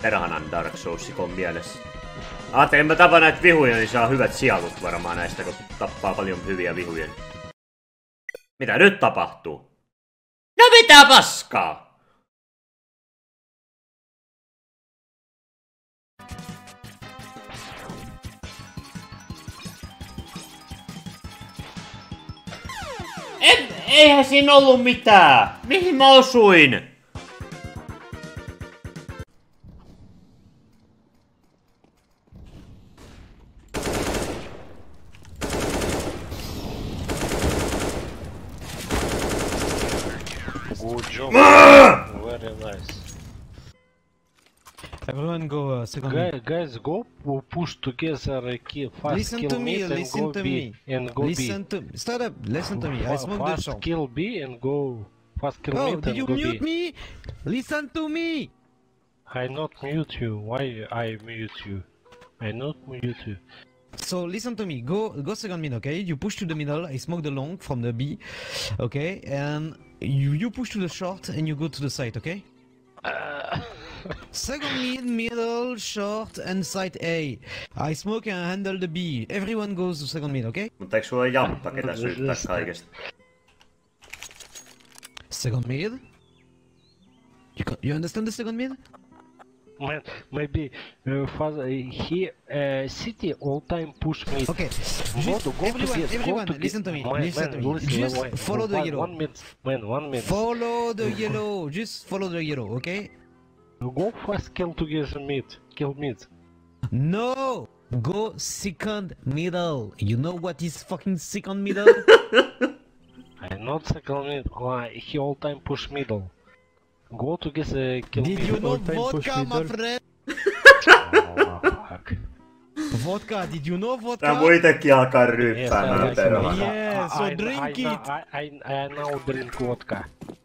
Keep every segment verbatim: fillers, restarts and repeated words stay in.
perhanan Dark Souls-sikon mielessä. Ajattelin, että mä tapan näitä vihuja, niin saa hyvät sielut varmaan näistä, kun tappaa paljon hyviä vihuja. Mitä nyt tapahtuu? No mitä paskaa? En, eihän siinä ollut mitään! Mihin mä osuin? Good job. Very nice. Everyone go uh, second Guys, me. guys, go push together. Uh, kill, fast Listen kill to me, mid and listen go to B me. and go Listen B. to start up. Listen to me. I Fa- smoke the fast shot. kill B and go. Fast kill Oh, mid did and you go mute B. me? Listen to me. I not mute you. Why I mute you? I not mute you. So listen to me. Go go second mid, okay? You push to the middle. I smoke the long from the B, okay? And you you push to the short and you go to the side, okay? Uh, Second mid, middle, short, and side A. I smoke and handle the B. Everyone goes to second mid, okay? Mutta eikö sulla ole jamppa, ketä syyttää kaikesta? Second mid. You can, you understand the second mid? man, maybe uh, father, he uh, city all time push mid. Okay. Go Just to go everyone, to get, everyone, go to listen get. to me. Man, listen man, to me. listen, Just wait, follow the one, yellow. One minute, man, one minute. Follow the yellow. Just follow the yellow, okay? Go fast kill together mid. Kill mid. No! Go second middle. You know what is fucking second middle? I not second mid. Why he all time push middle. Go together kill Did mid. you know All time push vodka, my middle. friend? Oh, fuck. Vodka, did you know vodka? Tää voi itekin alkaa Yes, ryyppäämään I, perhana. Yeah, so I, drink I, it. I, I, I now drink vodka.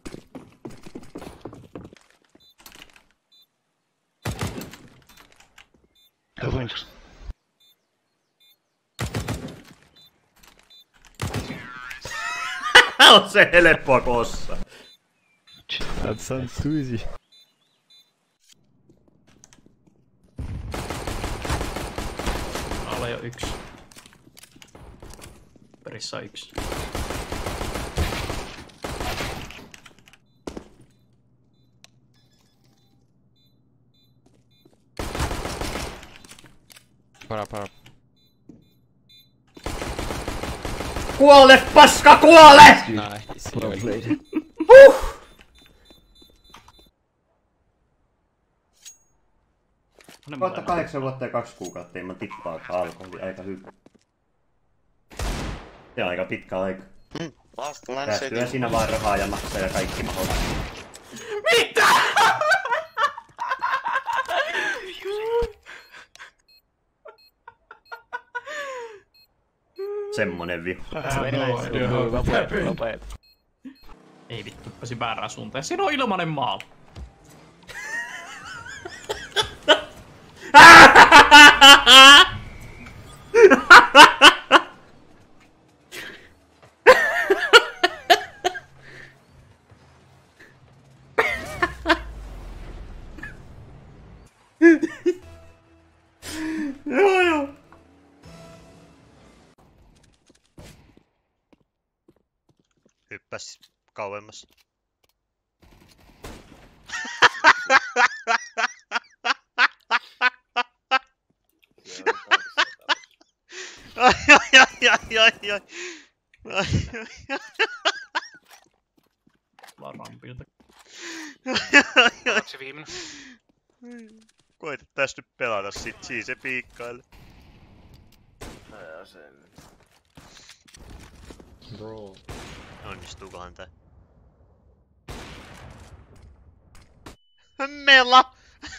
Thanks. On se helppoa kossa. That sounds too easy. Ale jo yksi. Perissä yksi. Para, para. Kuole, paska, kuole! Nice. Well played. Huh! Kohta kahdeksan vuotta ja kaksi kuukautta ilman tippaakaan alkoholi, aika hyvä. Se on aika pitkä aika. Mm, vasta mä Säästyy siinä vaan rahaa ja maksaa ja kaikki mahdollista. Mitä? Semmonen vihu. Ei vittu, hyppäsin väärään suuntaan. Siinä on ilmanen maali. Joo joo. Hyppäs kauemmas. Ai ai ai ai ai ai. Ai ai Vaan rampilta. ai. Se viimeinen. Koetetais nyt pelata sit, siis se piikkaille. Bro. Onnistuukohan tää? Mela!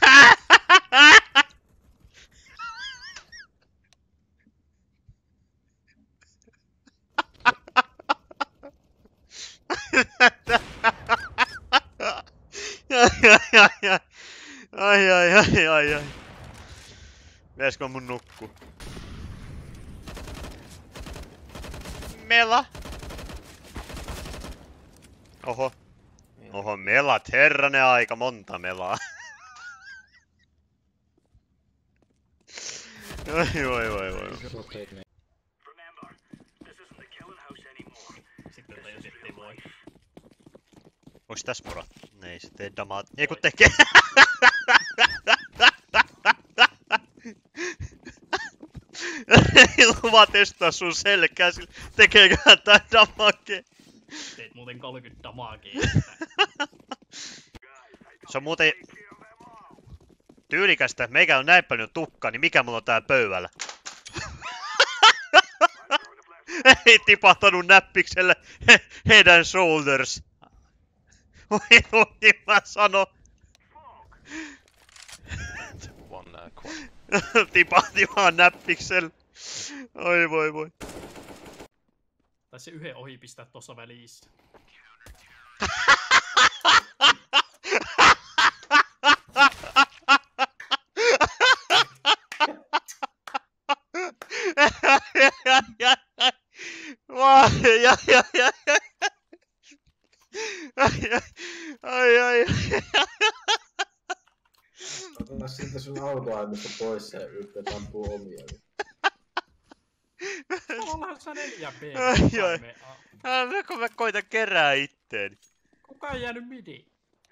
Ai ai ai ai ai ai. Pitäisikö mun nukkuu? Mela! Oho. Oho, melat, herranen aika, monta melaa. Oi, oi, oi, oi. Sitten tajus, ettei voi. Onks tässä moro? Ei se tee damaa. Ei kun tekee. Ei luvaa testaa sun selkää sillä. Tekeeköhän tää damakee? Teet muuten kolmekymmentä damagea. Se on muuten tyylikästä. Meikä on näin paljon tukkaa, niin mikä mulla on tää pöydällä? Ei tipahtanut näppikselle head and shoulders. Voi voi mä sano. One uh, quad. Tipahti vaan näppikselle. Oi voi voi. Tai se yhden ohi pistää tossa välissä. Ai ai ai ai. Ai ai. Ota siltä sun alkuaineesta pois ja yrittää ampua omia. Ollaanhan sä neljä B. Ai ai. Ah, kun mä koitan kerää itteeni. Kuka ei jäänyt midi?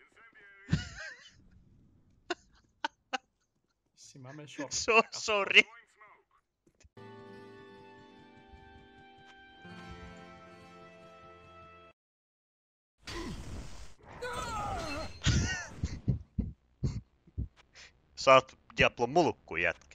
Vissi mä menen short. So sorry. Sä oot Diablon mulkku jätkä.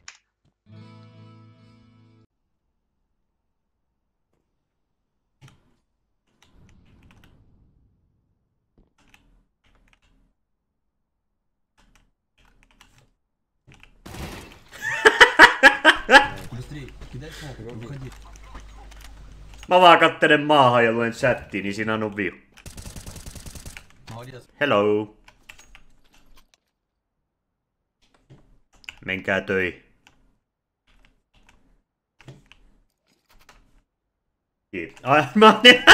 Mä vaan kattelen maahan ja luen chattiin, niin siinä on viu. Hello. Menkää töihin. Kiitos. Ai, mä niin.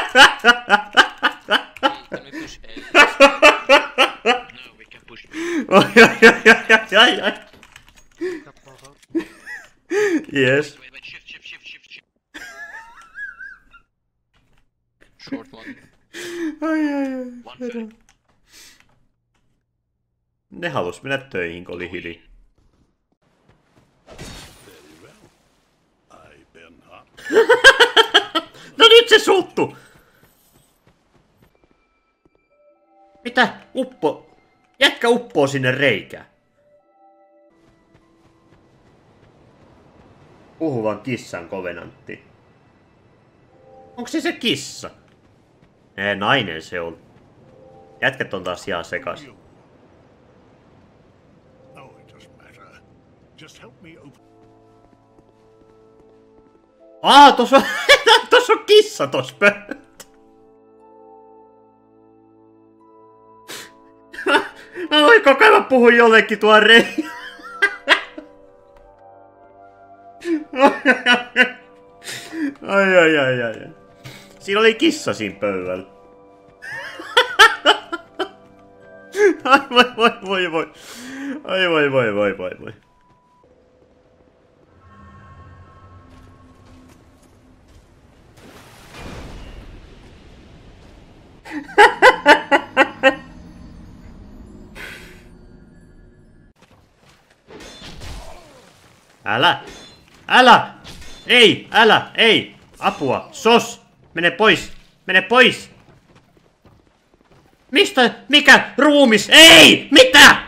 Oi, oi, oi, oi, oi. Yes. Short one. Ai, ai, ai. Ne halus mennä töihin, kun oli hiljaa. No nyt se suuttu! Mitä? Uppo? Jätkä uppoo sinne reikään. Puhuvan kissan kovenantti. Onko se se kissa? Ee, nainen se on. Jätkät on taas ihan sekas. Aa, tossa on, tossa on kissa tossa pöydällä. Mä voin koko ajan puhua jollekin tuon reikä. Ai ai ai ai. Siinä oli kissa siinä pöydällä. Ai voi voi voi voi. Ai voi voi voi voi voi. Älä! Älä! Ei! Älä! Ei! Apua! Sos! Mene pois! Mene pois! Mistä? Mikä? Ruumis? Ei! Mitä?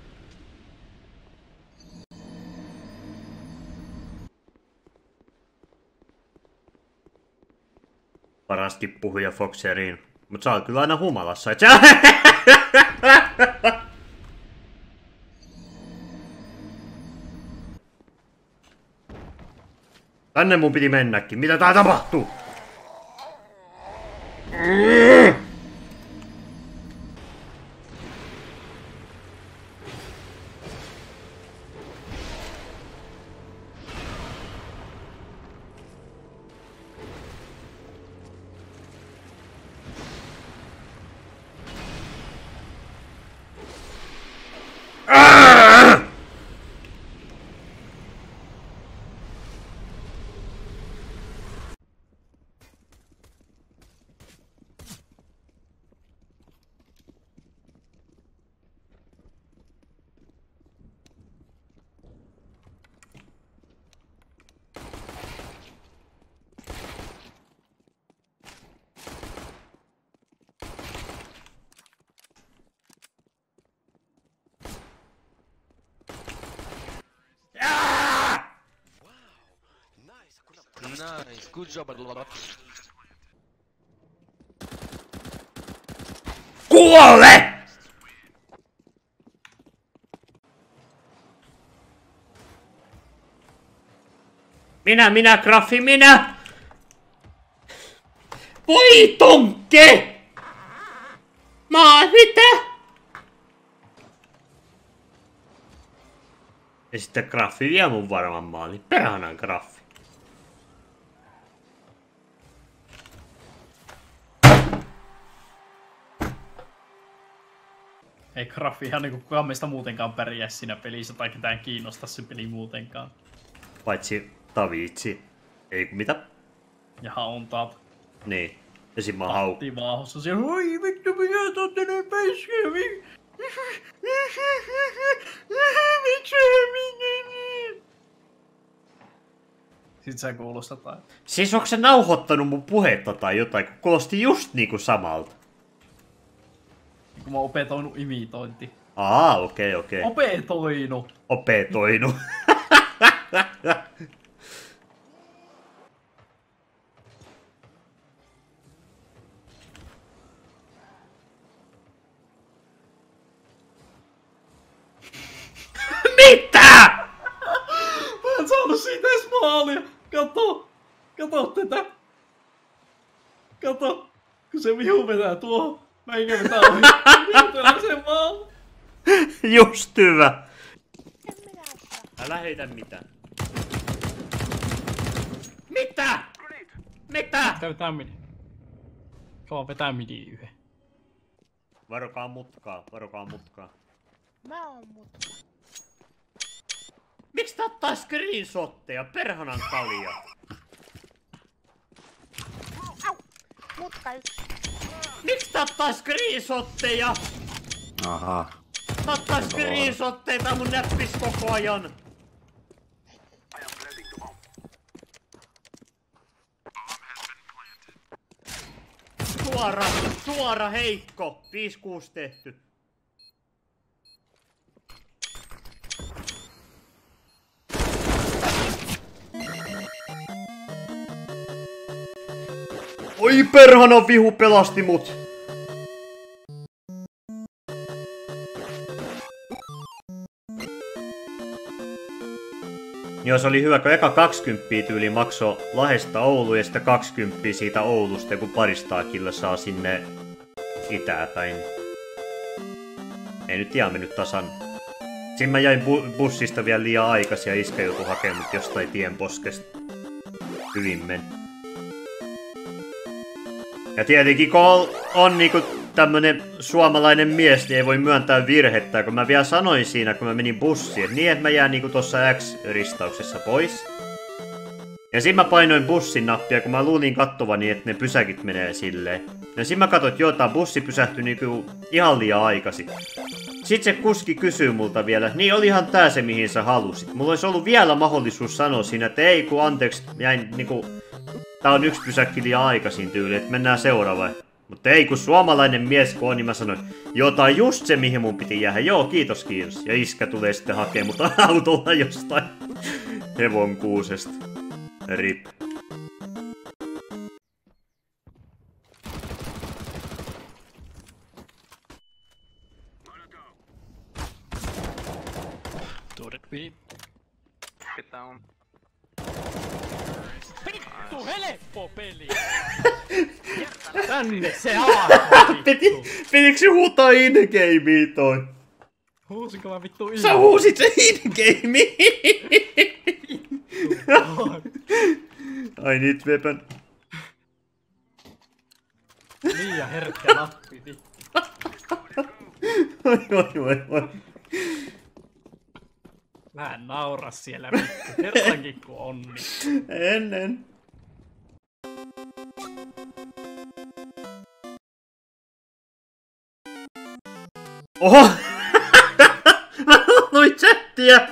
Parasti puhuja Foxeriin. Mut sä oot kyllä aina humalassa, et sä... Tänne mun piti mennäkin. Mitä tää tapahtuu? Nice, good job, Lola. Kuole! Minä, minä, Graffi, minä! Voi tonkke! Maa, mitä? Ja sitten Graffi vie mun varman maalin. Perhanan Graffi. Ei Graffi ihan niinku kukaan meistä muutenkaan pärjää siinä pelissä tai ketään kiinnostaa se peli muutenkaan. Paitsi Tavitsi. Ei mitä? Ja hauntaat. Niin. Ja sit mä hau... Patti vaahossa siellä. Oi vittu, mitä te ootte nyt peskää? Miksi minä? Sit sä kuulostat tai... Siis onko se nauhoittanut mun puhetta tai jotain, kun kuulosti just niinku samalta? Kun mä oon opetoinut imitointi. Aa, okei, okay, okei. Okay. Opetoinut! Opetoinut. Mitä? Mä en saanut siitä edes maalia! Kato! Kato tätä! Kato! Kun se vihu vetää tuohon. Mä enkä vetää ohi. Vihutellaan sen vaan. Just hyvä. Älä heitä mitään. Mitä? Mitä? Pitää vetää midi. Kauan vetää midi yhden. Varokaa mutkaa, varokaa mutkaa. Mä oon mutka. Miksi tää ottaa screenshotteja? Perhanan kalia. Au! Mutka yksi. Miksi tää ottaa screenshotteja? Aha. Tää ottaa screenshotteita mun näppis koko ajan. Suora, suora heikko. viisi kuusi tehty. Oi perhana, vihu pelasti mut. Joo, se oli hyvä, kun eka kaksikymmentä tyyli maksoi Lahdesta Ouluun ja sitten kaksikymmentä siitä Oulusta, kun paristakilla saa sinne itääpäin. Ei nyt ihan mennyt tasan. Siinä mä jäin bu bussista vielä liian aikaisin ja iskä joutui hakemaan jostain tienposkesta. Hyvin meni. Ja tietenkin kun on, on niinku tämmönen suomalainen mies, niin ei voi myöntää virhettä, kun mä vielä sanoin siinä, kun mä menin bussiin, että niin, että mä jään niinku tossa X-ristauksessa pois. Ja siinä mä painoin bussin nappia, kun mä luulin kattovani, että ne pysäkit menee silleen. Ja siinä mä katsoin, että joo, tää bussi pysähtyi niinku ihan liian aikaisin. Sitten se kuski kysyy multa vielä, niin olihan tää se mihin sä halusit. Mulla olisi ollut vielä mahdollisuus sanoa siinä, että ei kun anteeksi, jäin niinku... Tää on yksi pysäkki liian aikaisin tyyli, että mennään seuraavaan. Mutta ei kun suomalainen mies kun on, niin mä sanoin, joo tää on just se mihin mun piti jäädä. Joo kiitos kiitos. Ja iskä tulee sitten hakemaan mut autolla jostain hevonkuusesta. Rip. Turret B. Get down. Vittu helppo peli! Tänne se aaka! Piti, pitikö se huutaa in-gamea toi? Huusinko mä vittu in? Sä huusit se in-gamea! I need weapon. Liian herkkä nappi vittu. Oi oi oi oi. Mä en naura siellä vittu. Kerrankin kun onni. Ennen. Oho! Mä luin chattia!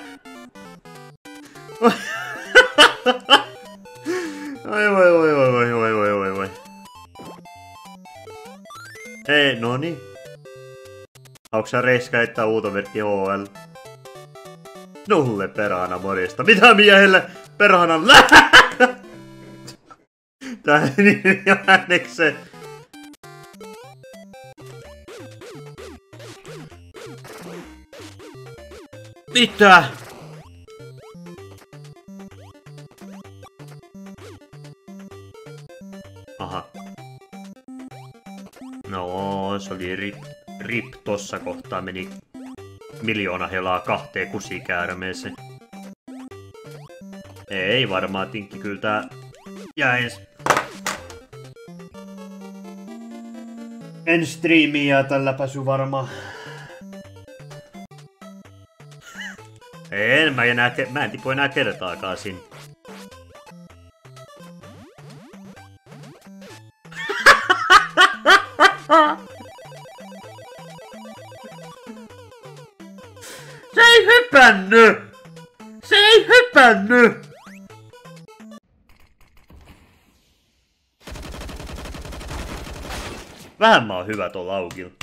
Oi voi voi voi voi voi voi voi voi. Ei, noni. Onks sä reiska heittää uutomerkki H L? Nulle perhana morjesta. Mitä miehelle perhanan lää? Tää niin jo äänekseen. Mitä? Aha. No, se oli rip, rip tossa kohtaa meni miljoona helaa kahteen kusikäärmeeseen. Ei varmaan tinkki, kyllä tää jäis. En striimiä tällä pääsy varmaan. En mä enää, mä en tipu enää kertaakaan sinne. Se ei hypänny! Se ei hypänny! Vähän mä oon hyvä tuolla aukilla.